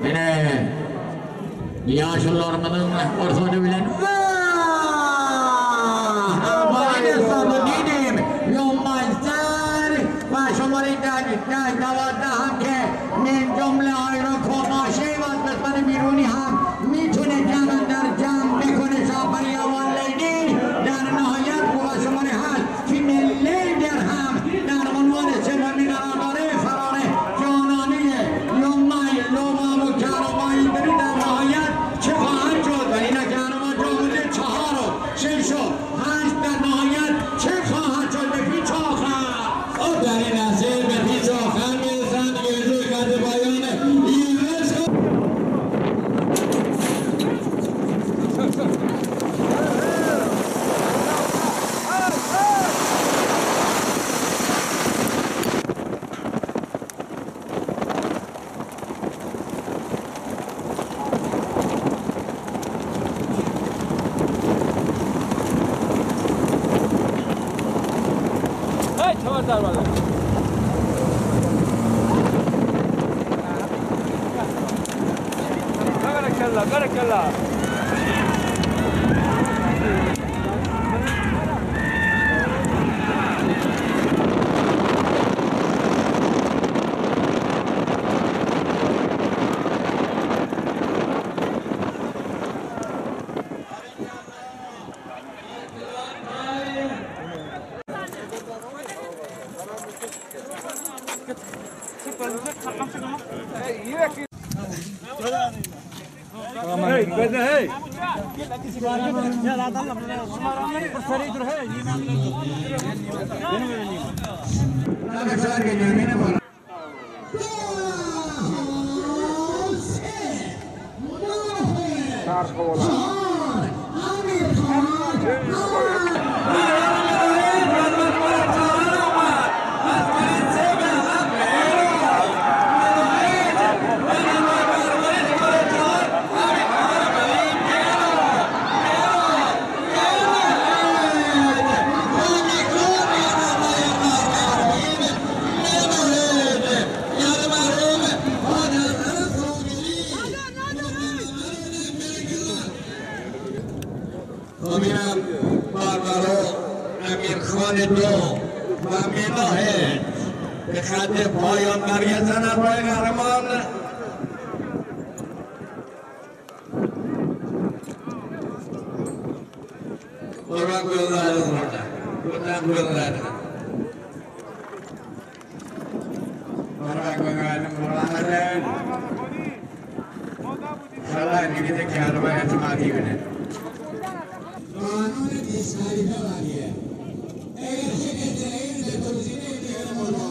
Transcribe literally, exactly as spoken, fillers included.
Yine yaşlılarımızın ortasını bilen Afghanistan دیدیم یومانسر و شماره در دوازده هم که من جمله های رو کماشه و قسمت بیرونی هم میتونه جمع در جمع بکنه سافری اول لیدی در نهایت و شماره هست فیمیل لیدر هم در عنوان سومی قرار داره فرار جانانی یومای لوما و کارمایی بری در نهایت چه خواهد شد و اینا کارما جامده چهار و شش و هشت در نهایت چه خواهد شد به پیچ آخر او در این نسل به پیچ آخر میرسن گردوی کرده پایان ایرش خبردار بالا. بارك الله بارك الله. هاي بدنا هاي يا لا ضل شمارنا فريد هاي امیر باربارو امیر خان دو و میناهد به خط پایان برگردن برای قهرمان قربان گلدارد قربان گلدارد قربان گلدارد قربان خدا نگیده که هرمای اعتمادی بینه قانون پیشنهادی اگر چه بهترین به توضیح دیگر مورد